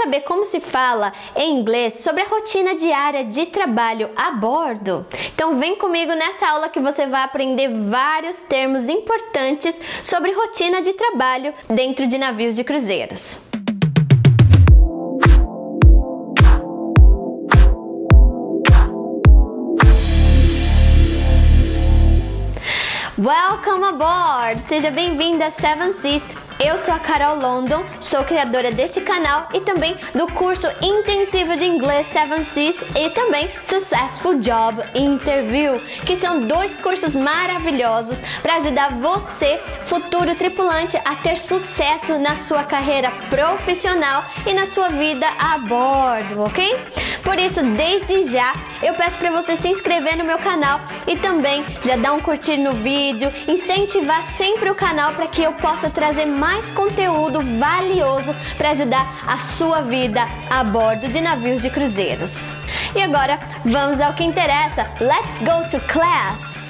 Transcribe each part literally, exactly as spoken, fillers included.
saber como se fala em inglês sobre a rotina diária de trabalho a bordo? Então vem comigo nessa aula que você vai aprender vários termos importantes sobre rotina de trabalho dentro de navios de cruzeiros. Welcome aboard! Seja bem-vinda a Seven Seas. Eu sou a Carol London, sou criadora deste canal e também do curso intensivo de inglês Seven Seas e também Successful Job Interview, que são dois cursos maravilhosos para ajudar você, futuro tripulante, a ter sucesso na sua carreira profissional e na sua vida a bordo, ok? Por isso, desde já, eu peço para você se inscrever no meu canal e também já dar um curtir no vídeo, incentivar sempre o canal para que eu possa trazer mais conteúdo valioso para ajudar a sua vida a bordo de navios de cruzeiros. E agora, vamos ao que interessa. Let's go to class!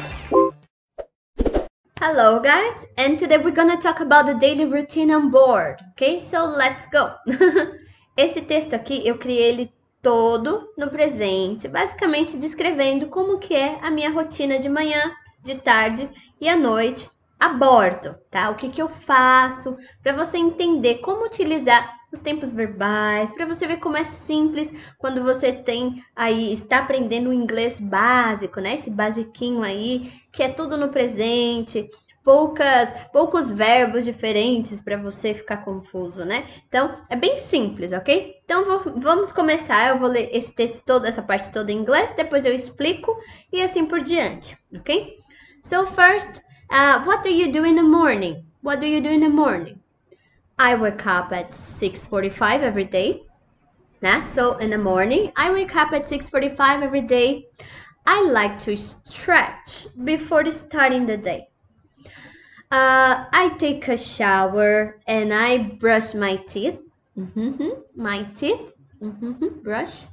Hello guys, and today we're gonna talk about the daily routine on board, okay? So let's go! Esse texto aqui, eu criei ele todo no presente, basicamente descrevendo como que é a minha rotina de manhã, de tarde e à noite a bordo, tá? O que que eu faço para você entender como utilizar os tempos verbais, para você ver como é simples quando você tem aí, está aprendendo o inglês básico, né? Esse basiquinho aí, que é tudo no presente, poucas, poucos verbos diferentes para você ficar confuso, né? Então, é bem simples, ok? Então, vou, vamos começar. Eu vou ler esse texto todo, essa parte toda em inglês, depois eu explico e assim por diante, ok? So, first, uh, what do you do in the morning? What do you do in the morning? I wake up at six forty-five every day. Né? So, in the morning, I wake up at six forty-five every day. I like to stretch before starting the day. Uh, I take a shower and I brush my teeth. Mm-hmm. My teeth. Mm-hmm. Brush.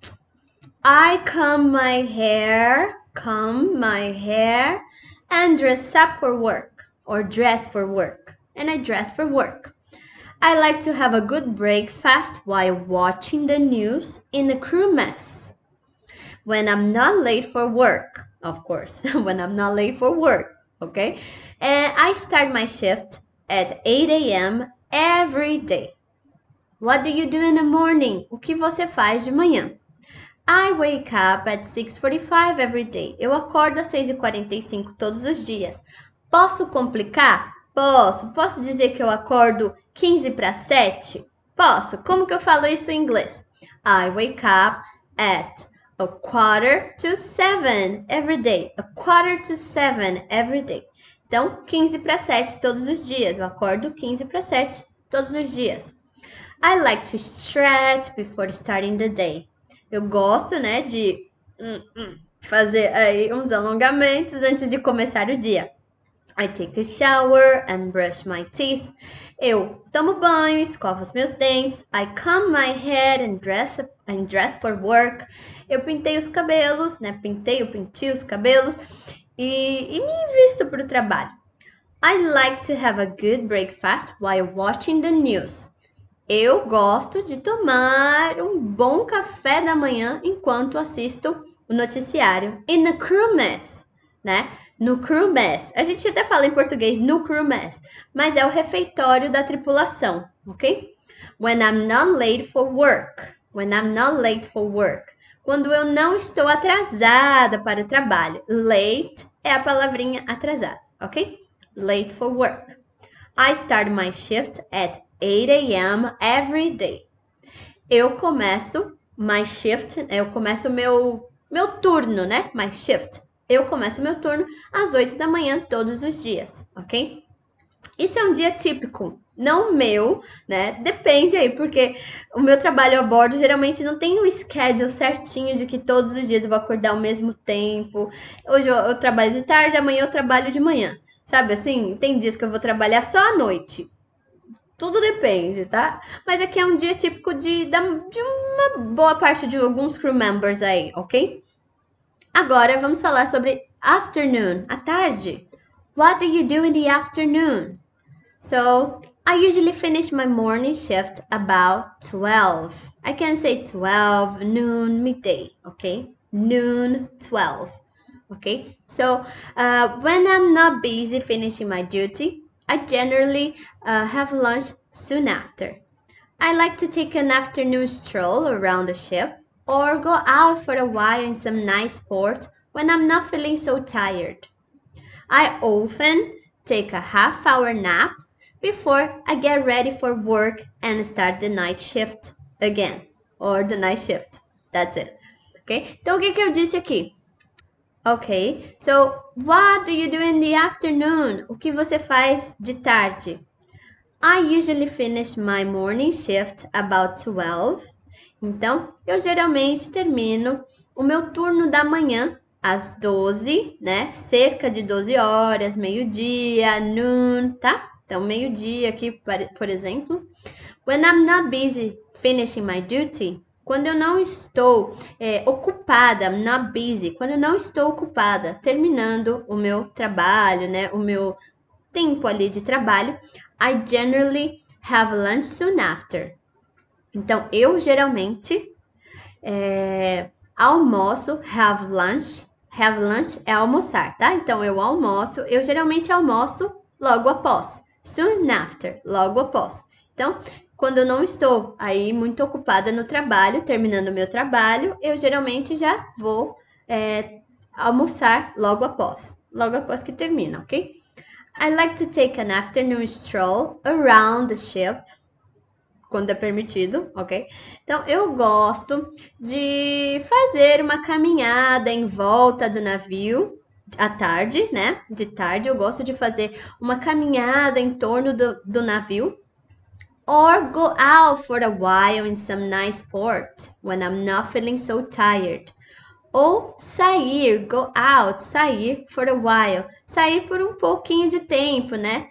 I comb my hair. Comb my hair. And dress up for work. Or dress for work. And I dress for work. I like to have a good breakfast while watching the news in the crew mess. When I'm not late for work. Of course. When I'm not late for work. Okay? And I start my shift at eight A M every day. What do you do in the morning? O que você faz de manhã? I wake up at six forty-five every day. Eu acordo às seis e quarenta e cinco todos os dias. Posso complicar? Posso. Posso dizer que eu acordo quinze para sete? Posso. Como que eu falo isso em inglês? I wake up at a quarter to seven every day. A quarter to seven every day. Então, quinze para sete todos os dias. Eu acordo quinze para sete todos os dias. I like to stretch before starting the day. Eu gosto, né, de hum, hum, fazer aí uns alongamentos antes de começar o dia. I take a shower and brush my teeth. Eu tomo banho, escovo os meus dentes. I comb my hair and dress, and dress for work. Eu pintei os cabelos, né, pintei, eu pintei os cabelos. E, e me visto para o trabalho. I like to have a good breakfast while watching the news. Eu gosto de tomar um bom café da manhã enquanto assisto o noticiário. In the crew mess, né? No crew mess. A gente até fala em português no crew mess, mas é o refeitório da tripulação, ok? When I'm not late for work. When I'm not late for work. Quando eu não estou atrasada para o trabalho. Late é a palavrinha atrasada, ok? Late for work. I start my shift at eight A M every day. Eu começo my shift, eu começo meu meu turno, né? My shift. Eu começo meu turno às oito da manhã todos os dias, ok? Isso é um dia típico, não meu, né? Depende aí, porque o meu trabalho a bordo geralmente não tem um schedule certinho de que todos os dias eu vou acordar ao mesmo tempo. Hoje eu, eu trabalho de tarde, amanhã eu trabalho de manhã. Sabe assim? Tem dias que eu vou trabalhar só à noite. Tudo depende, tá? Mas aqui é um dia típico de, de uma boa parte de alguns crew members aí, ok? Agora vamos falar sobre afternoon, à tarde. What do you do in the afternoon? So, I usually finish my morning shift about twelve. I can say twelve, noon, midday, okay? Noon, twelve, okay? So uh, when I'm not busy finishing my duty, I generally uh, have lunch soon after. I like to take an afternoon stroll around the ship or go out for a while in some nice port when I'm not feeling so tired. I often take a half hour nap before I get ready for work and start the night shift again. Or the night shift. That's it. Ok? Então, o que, que eu disse aqui? Ok. So, what do you do in the afternoon? O que você faz de tarde? I usually finish my morning shift about twelve. Então, eu geralmente termino o meu turno da manhã às doze, né? Cerca de doze horas, meio-dia, noon, tá? Então, meio-dia aqui, por exemplo. When I'm not busy finishing my duty, quando eu não estou é, ocupada, I'm not busy, quando eu não estou ocupada, terminando o meu trabalho, né? O meu tempo ali de trabalho, I generally have lunch soon after. Então, eu geralmente é, almoço, have lunch. Have lunch é almoçar, tá? Então, eu almoço, eu geralmente almoço logo após. Soon after, logo após. Então, quando eu não estou aí muito ocupada no trabalho, terminando o meu trabalho, eu geralmente já vou é, almoçar logo após. Logo após que termina, ok? I like to take an afternoon stroll around the ship. Quando é permitido, ok? Então, eu gosto de fazer uma caminhada em volta do navio à tarde, né? De tarde, eu gosto de fazer uma caminhada em torno do, do navio. Or go out for a while in some nice port when I'm not feeling so tired. Ou sair, go out, sair for a while. Sair por um pouquinho de tempo, né?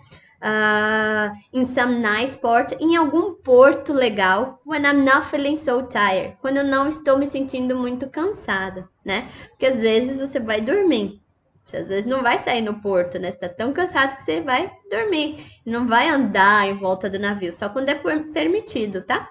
Uh, in some nice port, em algum porto legal, when I'm not feeling so tired, quando eu não estou me sentindo muito cansada, né? Porque às vezes você vai dormir, você às vezes não vai sair no porto, né? Você tá tão cansado que você vai dormir, não vai andar em volta do navio, só quando é permitido, tá?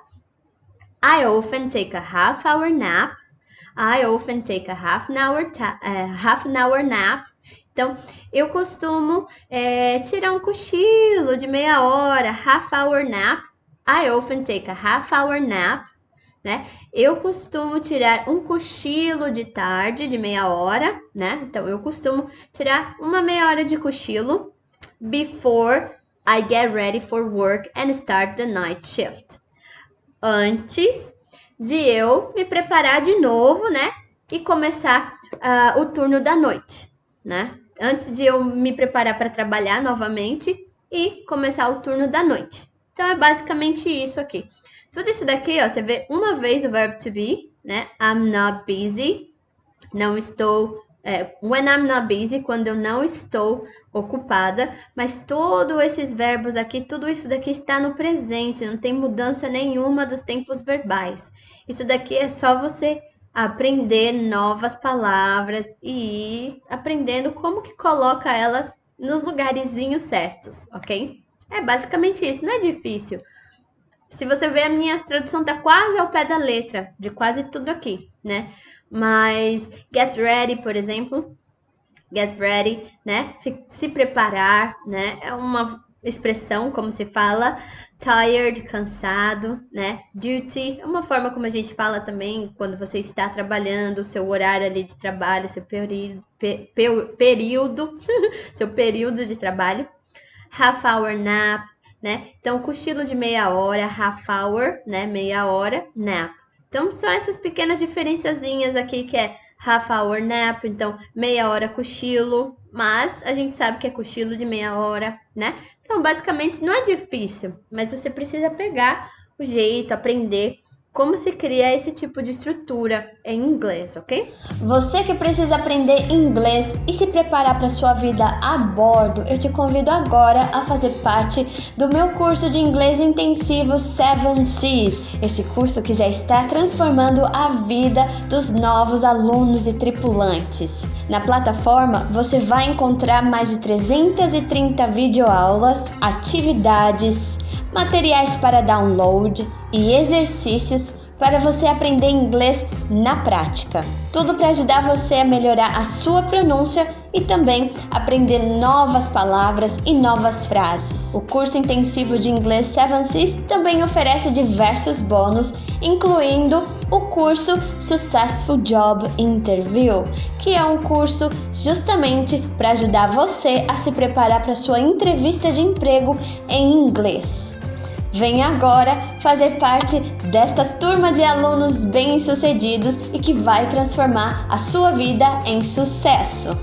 I often take a half hour nap. I often take a half an hour, uh, half an hour nap. Então, eu costumo é, tirar um cochilo de meia hora, half hour nap. I often take a half hour nap, né? Eu costumo tirar um cochilo de tarde, de meia hora, né? Então, eu costumo tirar uma meia hora de cochilo before I get ready for work and start the night shift. Antes de eu me preparar de novo, né? E começar uh, o turno da noite, né? Antes de eu me preparar para trabalhar novamente e começar o turno da noite. Então, é basicamente isso aqui. Tudo isso daqui, ó, você vê uma vez o verbo to be, né? I'm not busy. Não estou... É, when I'm not busy, quando eu não estou ocupada. Mas todos esses verbos aqui, tudo isso daqui está no presente. Não tem mudança nenhuma dos tempos verbais. Isso daqui é só você aprender novas palavras e ir aprendendo como que coloca elas nos lugarzinhos certos, ok? É basicamente isso, não é difícil. Se você ver, a minha tradução tá quase ao pé da letra de quase tudo aqui, né? Mas get ready, por exemplo, get ready, né? Se preparar, né? É uma expressão, como se fala, tired, cansado, né? Duty, é uma forma como a gente fala também quando você está trabalhando, o seu horário ali de trabalho, seu período, pe, pe, período, seu período de trabalho. Half hour nap, né? Então, cochilo de meia hora, half hour, né? Meia hora, nap. Então, são essas pequenas diferenciazinhas aqui que é half hour nap, então meia hora cochilo, mas a gente sabe que é cochilo de meia hora, né? Então, basicamente, não é difícil, mas você precisa pegar o jeito, aprender como se cria esse tipo de estrutura em inglês, ok? Você que precisa aprender inglês e se preparar para sua vida a bordo, eu te convido agora a fazer parte do meu curso de inglês intensivo Seven Seas. Este curso que já está transformando a vida dos novos alunos e tripulantes. Na plataforma, você vai encontrar mais de trezentas e trinta videoaulas, atividades, materiais para download e exercícios para você aprender inglês na prática. Tudo para ajudar você a melhorar a sua pronúncia e também aprender novas palavras e novas frases. O curso intensivo de inglês sete Cs também oferece diversos bônus, incluindo o curso Successful Job Interview, que é um curso justamente para ajudar você a se preparar para sua entrevista de emprego em inglês. Venha agora fazer parte desta turma de alunos bem-sucedidos e que vai transformar a sua vida em sucesso.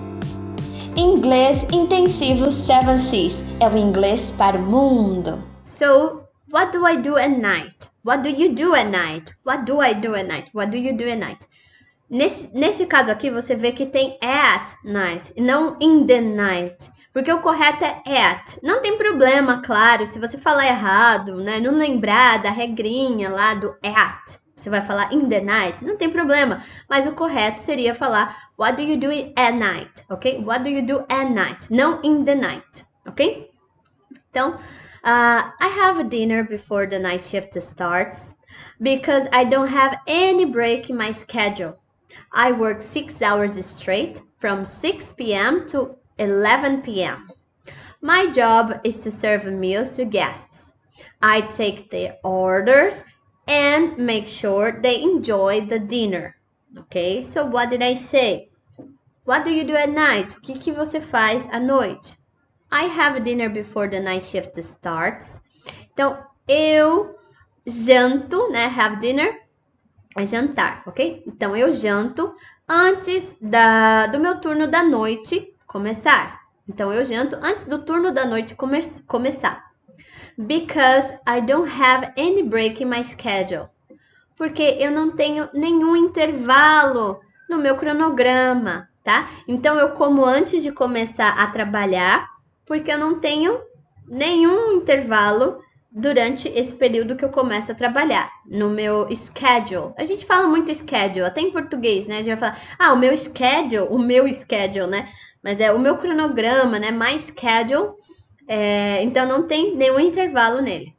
Inglês Intensivo sete Cs é o inglês para o mundo. So, what do I do at night? What do you do at night? What do I do at night? What do you do at night? Nesse, nesse caso aqui, você vê que tem at night e não in the night. Porque o correto é at. Não tem problema, claro, se você falar errado, né? Não lembrar da regrinha lá do at. Você vai falar in the night, não tem problema. Mas o correto seria falar what do you do at night, ok? What do you do at night, não in the night, ok? Então, uh, I have a dinner before the night shift starts because I don't have any break in my schedule. I work six hours straight from six p m to eleven p m My job is to serve meals to guests. I take their orders and make sure they enjoy the dinner. Okay, so what did I say? What do you do at night? O que que você faz à noite? I have dinner before the night shift starts. Então, eu janto, né? Have dinner é jantar, ok? Então, eu janto antes da, do meu turno da noite começar. Então, eu janto antes do turno da noite come começar. Because I don't have any break in my schedule. Porque eu não tenho nenhum intervalo no meu cronograma, tá? Então, eu como antes de começar a trabalhar, porque eu não tenho nenhum intervalo durante esse período que eu começo a trabalhar, no meu schedule. A gente fala muito schedule, até em português, né? A gente vai falar, ah, o meu schedule, o meu schedule, né? Mas é o meu cronograma, né? My schedule. É, então, não tem nenhum intervalo nele.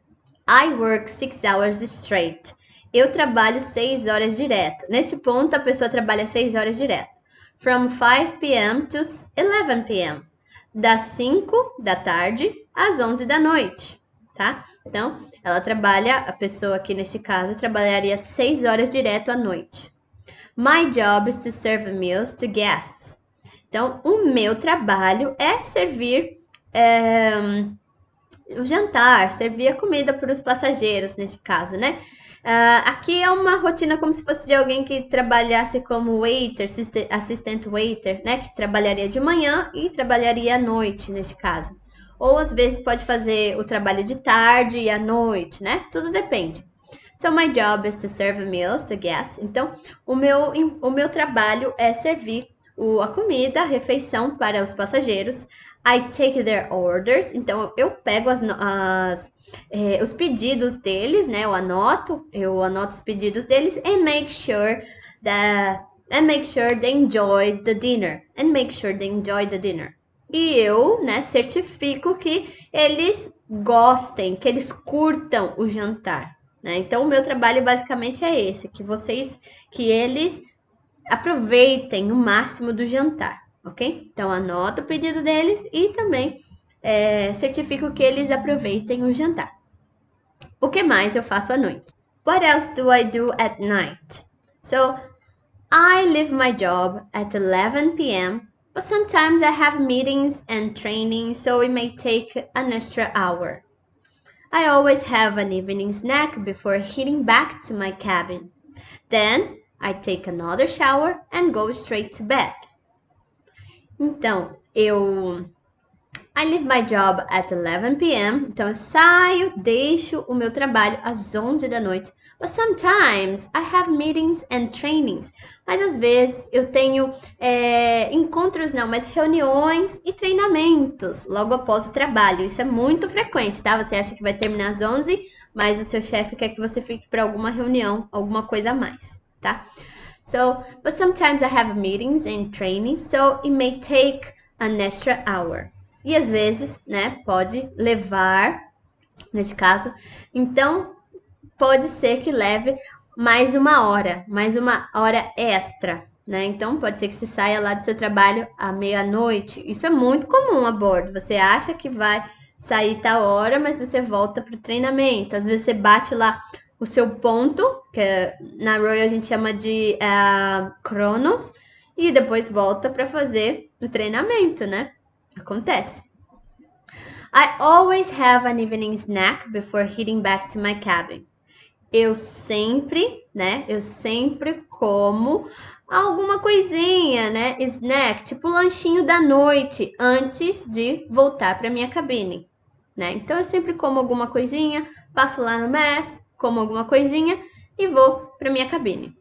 I work six hours straight. Eu trabalho seis horas direto. Nesse ponto, a pessoa trabalha seis horas direto. From five p m to eleven p m Das cinco da tarde às onze da noite, tá? Então, ela trabalha, a pessoa aqui neste caso, trabalharia seis horas direto à noite. My job is to serve meals to guests. Então, o meu trabalho é servir é, o jantar, servir a comida para os passageiros, neste caso, né? Uh, aqui é uma rotina como se fosse de alguém que trabalhasse como waiter, assistant waiter, né? Que trabalharia de manhã e trabalharia à noite, neste caso. Ou às vezes pode fazer o trabalho de tarde e à noite, né? Tudo depende. So my job is to serve meals to guests. Então, o meu, o meu trabalho é servir o, a comida, a refeição para os passageiros. I take their orders. Então, eu pego as, as, eh, os pedidos deles, né? Eu anoto, eu anoto os pedidos deles and make sure that and make sure they enjoy the dinner. And make sure they enjoy the dinner. E eu, né, certifico que eles gostem, que eles curtam o jantar, né? Então, o meu trabalho basicamente é esse, que vocês, que eles aproveitem o máximo do jantar, ok? Então, anoto o pedido deles e também é, certifico que eles aproveitem o jantar. O que mais eu faço à noite? What else do I do at night? So, I leave my job at eleven p m But sometimes I have meetings and training, so it may take an extra hour. I always have an evening snack before heading back to my cabin. Then I take another shower and go straight to bed. Então, eu I leave my job at eleven p m Então, eu saio, deixo o meu trabalho às onze da noite. But sometimes I have meetings and trainings. Mas às vezes eu tenho é, encontros, não, mas reuniões e treinamentos logo após o trabalho. Isso é muito frequente, tá? Você acha que vai terminar às onze, mas o seu chefe quer que você fique para alguma reunião, alguma coisa a mais, tá? So, but sometimes I have meetings and trainings, so it may take an extra hour. E às vezes, né, pode levar neste caso. Então, pode ser que leve mais uma hora, mais uma hora extra, né? Então, pode ser que você saia lá do seu trabalho à meia-noite. Isso é muito comum a bordo. Você acha que vai sair tal hora, mas você volta para o treinamento. Às vezes você bate lá o seu ponto, que na Royal a gente chama de uh, Cronos, e depois volta para fazer o treinamento, né? Acontece. I always have an evening snack before heading back to my cabin. Eu sempre, né? Eu sempre como alguma coisinha, né? Snack, tipo lanchinho da noite, antes de voltar para minha cabine, né? Então eu sempre como alguma coisinha, passo lá no mess, como alguma coisinha e vou para minha cabine.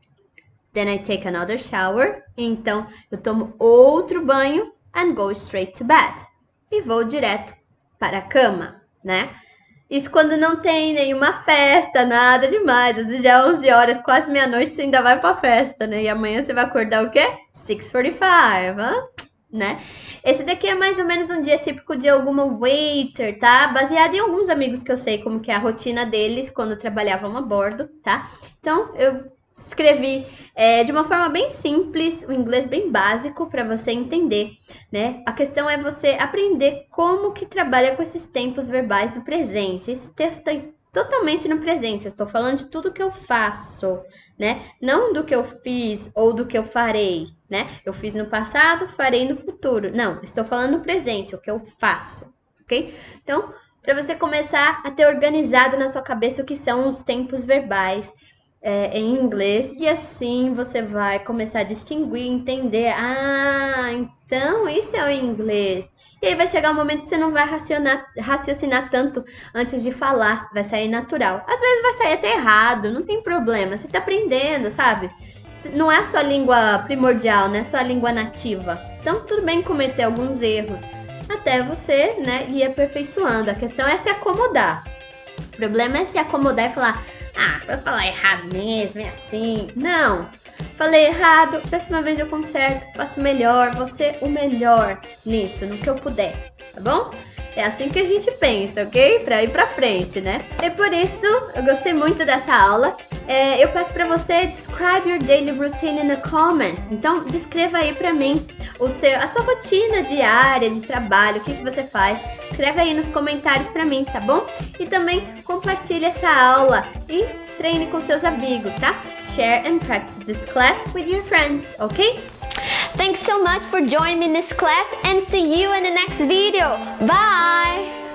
Then I take another shower. Então eu tomo outro banho and go straight to bed. E vou direto para a cama, né? Isso quando não tem nenhuma festa, nada demais. Às vezes já é onze horas, quase meia-noite, você ainda vai pra festa, né? E amanhã você vai acordar o quê? seis e quarenta e cinco, né? Esse daqui é mais ou menos um dia típico de alguma waiter, tá? Baseado em alguns amigos que eu sei como que é a rotina deles quando trabalhavam a bordo, tá? Então, eu escrevi é, de uma forma bem simples, um inglês bem básico para você entender, né? A questão é você aprender como que trabalha com esses tempos verbais do presente. Esse texto está totalmente no presente. Eu estou falando de tudo que eu faço, né? Não do que eu fiz ou do que eu farei, né? Eu fiz no passado, farei no futuro. Não, estou falando no presente, o que eu faço, ok? Então, para você começar a ter organizado na sua cabeça o que são os tempos verbais É, em inglês, e assim você vai começar a distinguir, entender, ah, então isso é o inglês. E aí vai chegar um momento que você não vai raciocinar, raciocinar tanto antes de falar, vai sair natural. Às vezes vai sair até errado, não tem problema, você tá aprendendo, sabe? Não é a sua língua primordial, não é a sua língua nativa. Então tudo bem cometer alguns erros, até você, né, ir aperfeiçoando. A questão é se acomodar. O problema é se acomodar e falar, ah, vou falar errado mesmo, é assim. Não, falei errado, próxima vez eu conserto, faço melhor, vou ser o melhor nisso, no que eu puder, tá bom? É assim que a gente pensa, ok? Pra ir pra frente, né? E por isso, eu gostei muito dessa aula. É, eu peço pra você, describe your daily routine in the comments. Então, descreva aí pra mim o seu, a sua rotina diária de trabalho, o que, que você faz. Escreve aí nos comentários pra mim, tá bom? E também compartilhe essa aula e treine com seus amigos, tá? Share and practice this class with your friends, ok? Thanks so much for joining me in this class and see you in the next video. Bye!